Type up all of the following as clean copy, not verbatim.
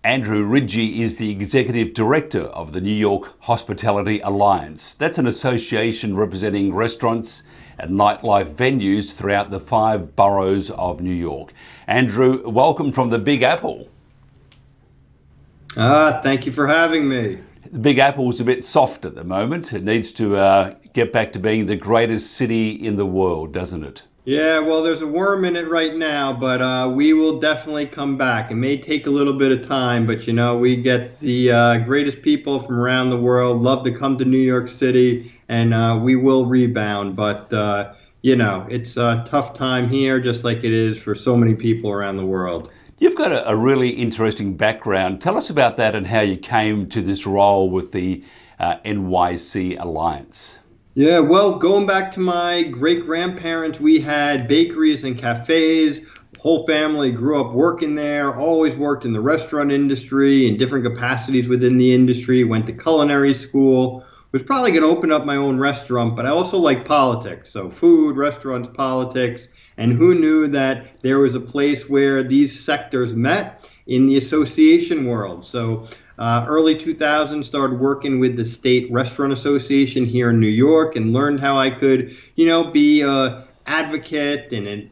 Andrew Ridgie is the Executive Director of the New York Hospitality Alliance. That's an association representing restaurants and nightlife venues throughout the 5 boroughs of New York. Andrew, welcome from the Big Apple. Thank you for having me. The Big Apple's a bit soft at the moment. It needs to get back to being the greatest city in the world, doesn't it? Yeah, well, there's a worm in it right now, but we will definitely come back. It may take a little bit of time, but you know, we get the greatest people from around the world, love to come to New York City, and we will rebound. But you know, it's a tough time here, just like it is for so many people around the world. You've got a really interesting background. Tell us about that and how you came to this role with the NYC Alliance. Yeah, well, going back to my great-grandparents, we had bakeries and cafes. The whole family grew up working there, always worked in the restaurant industry in different capacities within the industry, went to culinary school. Was probably going to open up my own restaurant, but I also like politics. So food, restaurants, politics, and who knew that there was a place where these sectors met in the association world. So early 2000s, started working with the State Restaurant Association here in New York and learned how I could, you know, be an advocate and a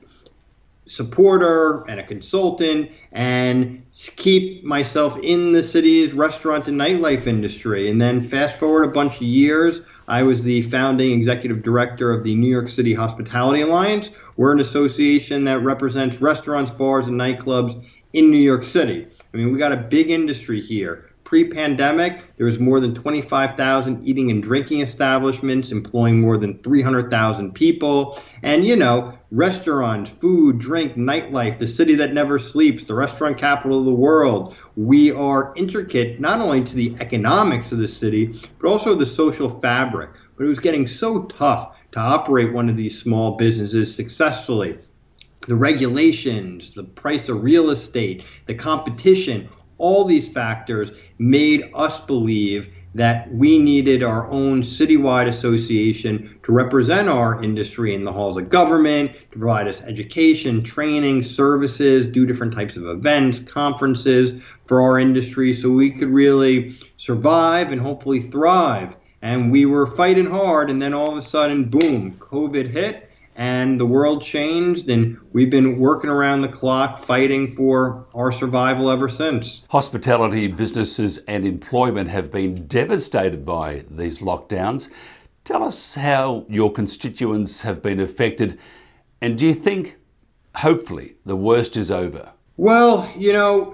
supporter and a consultant and keep myself in the city's restaurant and nightlife industry. And then fast forward a bunch of years, I was the founding executive director of the New York City Hospitality Alliance. We're an association that represents restaurants, bars, and nightclubs in New York City. I mean, we got a big industry here. Pre-pandemic, there was more than 25,000 eating and drinking establishments employing more than 300,000 people. And, you know, restaurants, food, drink, nightlife, the city that never sleeps, the restaurant capital of the world. We are intricate not only to the economics of the city, but also the social fabric. But it was getting so tough to operate one of these small businesses successfully. The regulations, the price of real estate, the competition, all these factors made us believe that we needed our own citywide association to represent our industry in the halls of government, to provide us education, training, services, do different types of events, conferences for our industry so we could really survive and hopefully thrive. And we were fighting hard, and then all of a sudden, boom, COVID hit. And the world changed, and we've been working around the clock fighting for our survival ever since. Hospitality businesses and employment have been devastated by these lockdowns. Tell us how your constituents have been affected, and do you think, hopefully, the worst is over? Well, you know,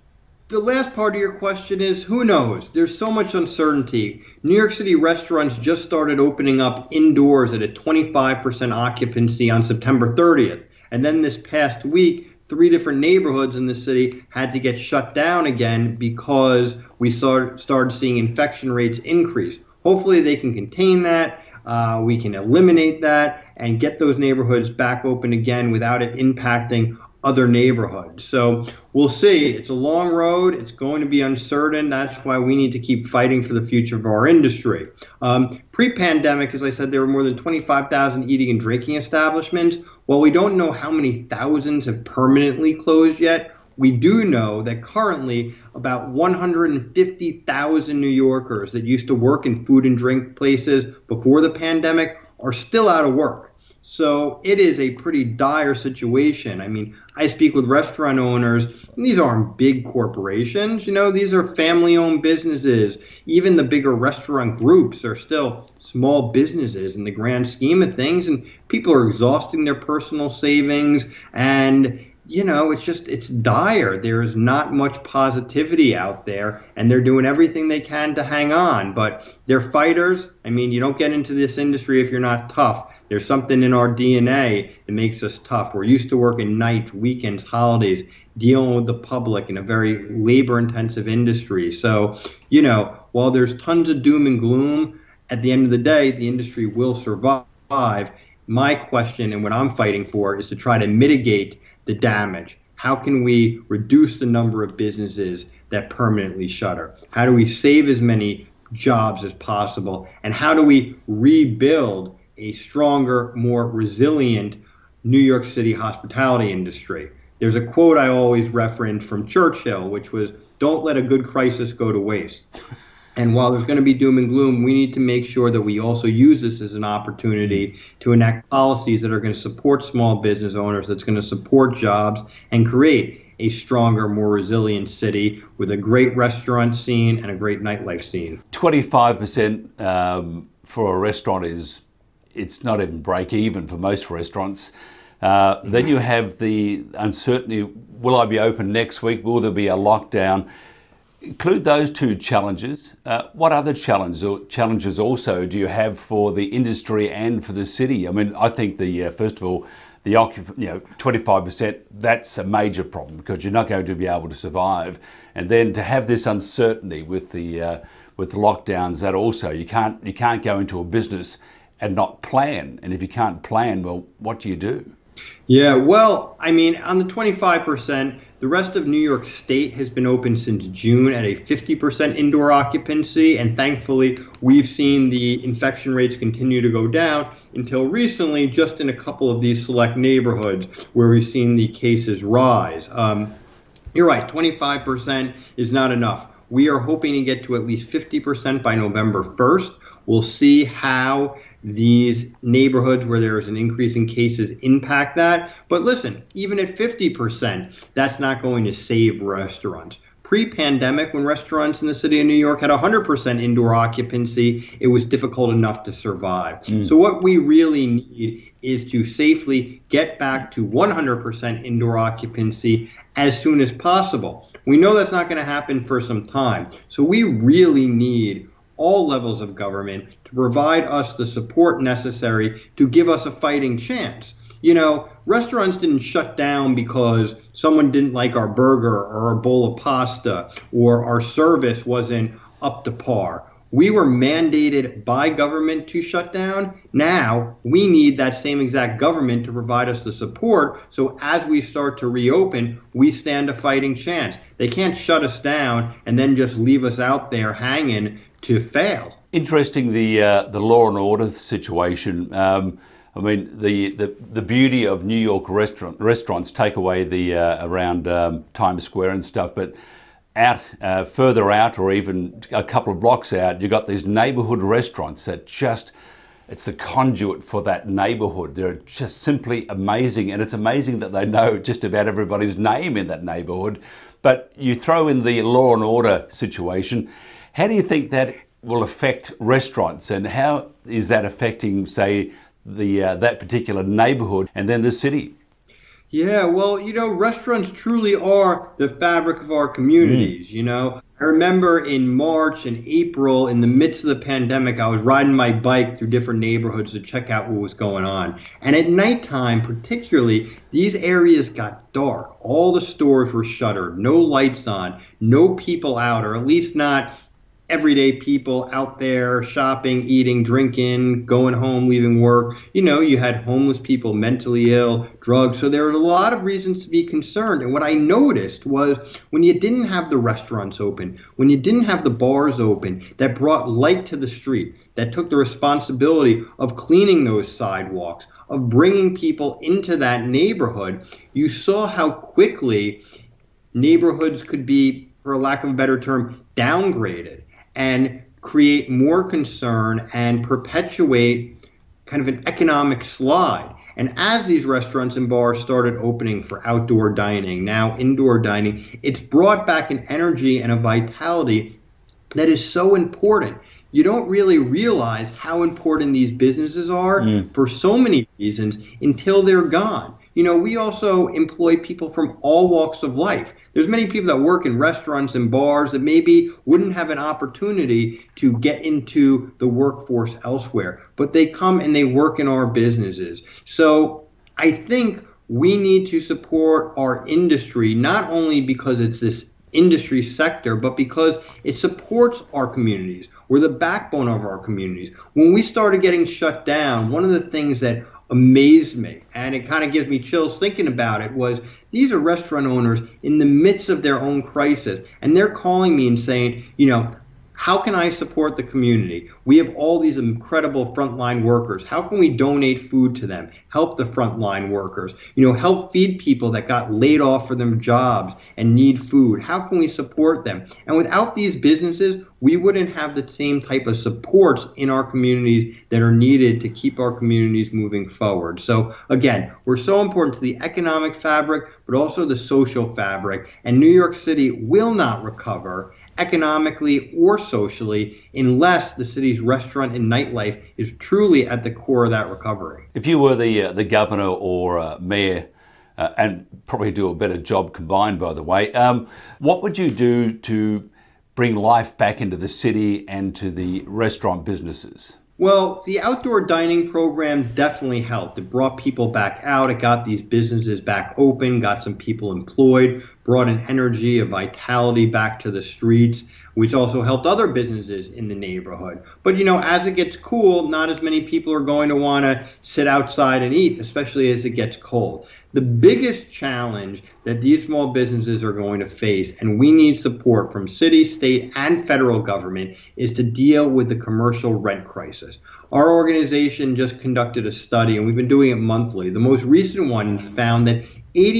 the last part of your question is, who knows? There's so much uncertainty. New York City restaurants just started opening up indoors at a 25% occupancy on September 30th. And then this past week, 3 different neighborhoods in the city had to get shut down again because we started seeing infection rates increase. Hopefully they can contain that. We can eliminate that and get those neighborhoods back open again without it impacting other neighborhoods. So we'll see. It's a long road. It's going to be uncertain. That's why we need to keep fighting for the future of our industry. Pre-pandemic, as I said, there were more than 25,000 eating and drinking establishments. While we don't know how many thousands have permanently closed yet, we do know that currently about 150,000 New Yorkers that used to work in food and drink places before the pandemic are still out of work. So it is a pretty dire situation. I mean, I speak with restaurant owners, and these aren't big corporations. You know, these are family-owned businesses. Even the bigger restaurant groups are still small businesses in the grand scheme of things, and people are exhausting their personal savings. And you know, it's dire. There's not much positivity out there, and they're doing everything they can to hang on. But they're fighters. I mean, you don't get into this industry if you're not tough. There's something in our DNA that makes us tough. We're used to working nights, weekends, holidays, dealing with the public in a very labor-intensive industry. So, you know, while there's tons of doom and gloom, at the end of the day, the industry will survive. My question and what I'm fighting for is to try to mitigate the damage. How can we reduce the number of businesses that permanently shutter? How do we save as many jobs as possible? And how do we rebuild a stronger, more resilient New York City hospitality industry? There's a quote I always reference from Churchill, which was, don't let a good crisis go to waste. And while there's going to be doom and gloom, we need to make sure that we also use this as an opportunity to enact policies that are going to support small business owners, that's going to support jobs, and create a stronger, more resilient city with a great restaurant scene and a great nightlife scene. 25% for a restaurant it's not even break even for most restaurants. Then you have the uncertainty, will I be open next week? Will there be a lockdown? Include those two challenges. What other challenges also do you have for the industry and for the city? I mean, I think first of all, the 25%, that's a major problem because you're not going to be able to survive. And then to have this uncertainty with the lockdowns, that also you can't go into a business and not plan. And if you can't plan, well, what do you do? Yeah, well, I mean, on the 25%, the rest of New York State has been open since June at a 50% indoor occupancy, and thankfully we've seen the infection rates continue to go down until recently, just in a couple of these select neighborhoods where we've seen the cases rise. You're right, 25% is not enough. We are hoping to get to at least 50% by November 1st. We'll see how these neighborhoods where there is an increase in cases impact that. But listen, even at 50%, that's not going to save restaurants. Pre-pandemic, when restaurants in the city of New York had 100% indoor occupancy, it was difficult enough to survive. So what we really need is to safely get back to 100% indoor occupancy as soon as possible. We know that's not going to happen for some time. So we really need all levels of government to provide us the support necessary to give us a fighting chance. You know, restaurants didn't shut down because someone didn't like our burger or our bowl of pasta or our service wasn't up to par. We were mandated by government to shut down. Now we need that same exact government to provide us the support. So as we start to reopen, we stand a fighting chance. They can't shut us down and then just leave us out there hanging to fail. Interesting, the law and order situation. I mean, the beauty of New York restaurants take away the around Times Square and stuff, but further out, or even a couple of blocks out, you've got these neighborhood restaurants that it's the conduit for that neighborhood. They're just simply amazing, and it's amazing that they know just about everybody's name in that neighborhood. But you throw in the law and order situation. How do you think that will affect restaurants, and how is that affecting, say, that particular neighborhood and then the city? Yeah, well, you know, restaurants truly are the fabric of our communities. You know, I remember in March and April, in the midst of the pandemic, I was riding my bike through different neighborhoods to check out what was going on. And at nighttime, particularly, these areas got dark. All the stores were shuttered, no lights on, no people out, or at least not everyday people out there shopping, eating, drinking, going home, leaving work. You know, you had homeless people, mentally ill, drugs. So there were a lot of reasons to be concerned. And what I noticed was when you didn't have the restaurants open, when you didn't have the bars open, that brought light to the street, that took the responsibility of cleaning those sidewalks, of bringing people into that neighborhood, you saw how quickly neighborhoods could be, for lack of a better term, downgraded, and create more concern and perpetuate kind of an economic slide. And as these restaurants and bars started opening for outdoor dining, now indoor dining, it's brought back an energy and a vitality that is so important. You don't really realize how important these businesses are for so many reasons until they're gone. You know, we also employ people from all walks of life. There's many people that work in restaurants and bars that maybe wouldn't have an opportunity to get into the workforce elsewhere, but they come and they work in our businesses. So I think we need to support our industry, not only because it's this industry sector, but because it supports our communities. We're the backbone of our communities. When we started getting shut down, one of the things that amazed me, and it kind of gives me chills thinking about it, was these are restaurant owners in the midst of their own crisis, and they're calling me and saying, you know, how can I support the community? We have all these incredible frontline workers. How can we donate food to them? Help the frontline workers. Help feed people that got laid off from their jobs and need food. How can we support them? And without these businesses, we wouldn't have the same type of supports in our communities that are needed to keep our communities moving forward. So again, we're so important to the economic fabric, but also the social fabric. And New York City will not recover economically or socially unless the city's restaurant and nightlife is truly at the core of that recovery. If you were the governor or mayor, and probably do a better job combined, by the way, what would you do to bring life back into the city and to the restaurant businesses? Well, the outdoor dining program definitely helped. It brought people back out. It got these businesses back open, got some people employed, brought an energy, a vitality back to the streets, which also helped other businesses in the neighborhood. But, as it gets cool, not as many people are going to want to sit outside and eat, especially as it gets cold. The biggest challenge that these small businesses are going to face, and we need support from city, state, and federal government, is to deal with the commercial rent crisis. Our organization just conducted a study, and we've been doing it monthly. The most recent one found that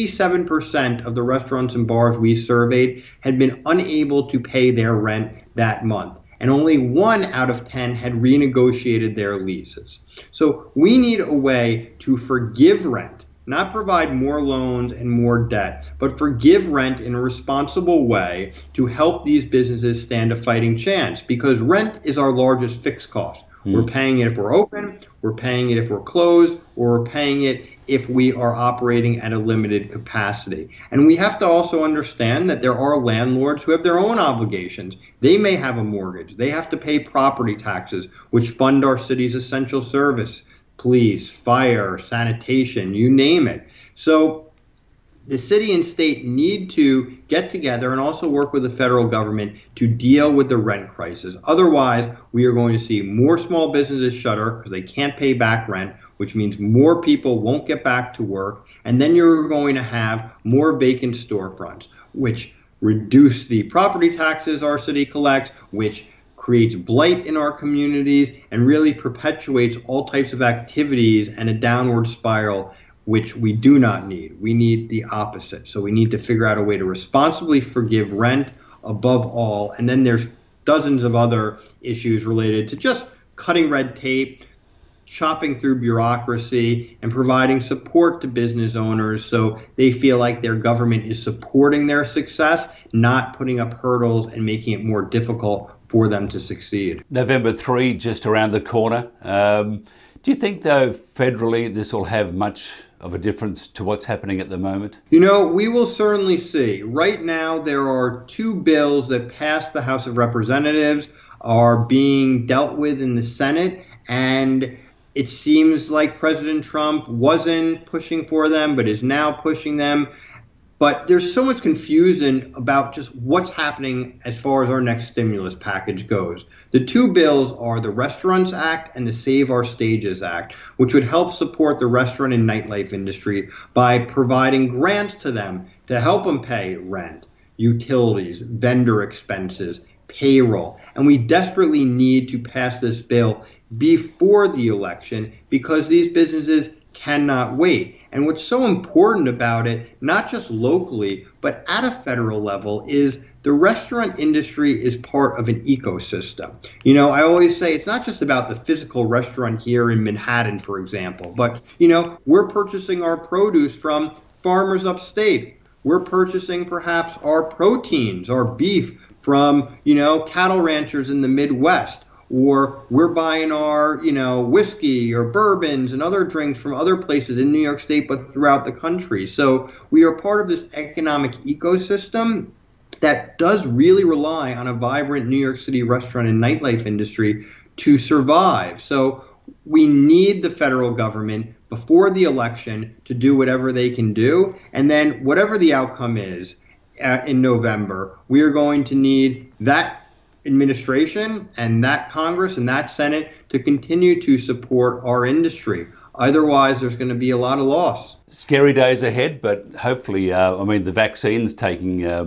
87% of the restaurants and bars we surveyed had been unable to pay their rent that month, and only 1 out of 10 had renegotiated their leases. So we need a way to forgive rent, not provide more loans and more debt, but forgive rent in a responsible way to help these businesses stand a fighting chance, because rent is our largest fixed cost. We're paying it if we're open, we're paying it if we're closed, or we're paying it if we are operating at a limited capacity. And we have to also understand that there are landlords who have their own obligations. They may have a mortgage. They have to pay property taxes, which fund our city's essential service, police, fire, sanitation, you name it. So the city and state need to get together and also work with the federal government to deal with the rent crisis. Otherwise, we are going to see more small businesses shutter because they can't pay back rent, which means more people won't get back to work. And then you're going to have more vacant storefronts, which reduce the property taxes our city collects, which creates blight in our communities and really perpetuates all types of activities and a downward spiral, which we do not need. We need the opposite. So we need to figure out a way to responsibly forgive rent above all. And then there's dozens of other issues related to just cutting red tape, chopping through bureaucracy, and providing support to business owners so they feel like their government is supporting their success, not putting up hurdles and making it more difficult for them to succeed. November 3, just around the corner. Do you think, though, federally this will have much of a difference to what's happening at the moment? We will certainly see. Right now, there are 2 bills that passed the House of Representatives, are being dealt with in the Senate, and it seems like President Trump wasn't pushing for them, but is now pushing them. But there's so much confusion about just what's happening as far as our next stimulus package goes. The 2 bills are the Restaurants Act and the Save Our Stages Act, which would help support the restaurant and nightlife industry by providing grants to them to help them pay rent, utilities, vendor expenses, payroll. And we desperately need to pass this bill before the election because these businesses cannot wait. And what's so important about it, not just locally, but at a federal level, is the restaurant industry is part of an ecosystem. I always say it's not just about the physical restaurant here in Manhattan, for example, but, we're purchasing our produce from farmers upstate. We're purchasing perhaps our proteins, our beef from, cattle ranchers in the Midwest. Or we're buying our, whiskey or bourbons and other drinks from other places in New York State, but throughout the country. So we are part of this economic ecosystem that does really rely on a vibrant New York City restaurant and nightlife industry to survive. So we need the federal government before the election to do whatever they can do. And then whatever the outcome is in November, we are going to need that administration and that Congress and that Senate to continue to support our industry. Otherwise, there's going to be a lot of loss. Scary days ahead, but hopefully, the vaccine's taking a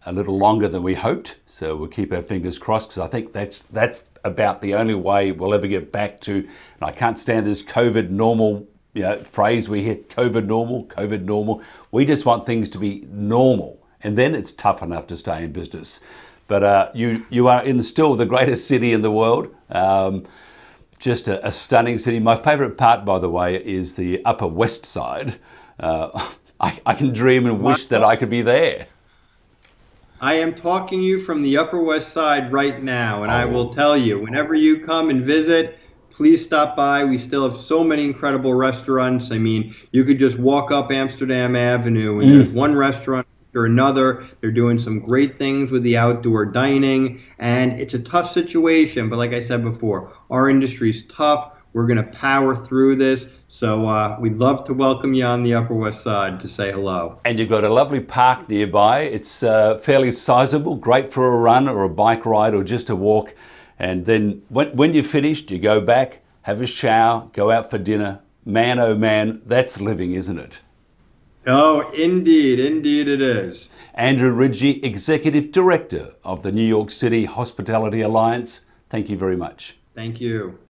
a little longer than we hoped. So we'll keep our fingers crossed, because I think that's about the only way we'll ever get back to, and I can't stand this COVID normal phrase we hear, COVID normal, COVID normal. We just want things to be normal, and then it's tough enough to stay in business. But you are in still the greatest city in the world. Just a stunning city. My favourite part, by the way, is the Upper West Side. I can dream and wish that I could be there. I am talking to you from the Upper West Side right now, and I will tell you, whenever you come and visit, please stop by. We still have so many incredible restaurants. I mean, you could just walk up Amsterdam Avenue, and there's one restaurant after another. They're doing some great things with the outdoor dining, and it's a tough situation. But like I said before, our industry's tough. We're going to power through this. So we'd love to welcome you on the Upper West Side to say hello. And you've got a lovely park nearby. It's fairly sizable, great for a run or a bike ride or just a walk. And then when you're finished, you go back, have a shower, go out for dinner. Man, oh man, that's living, isn't it? Oh, indeed. Indeed it is. Andrew Ridgie, Executive Director of the New York City Hospitality Alliance. Thank you very much. Thank you.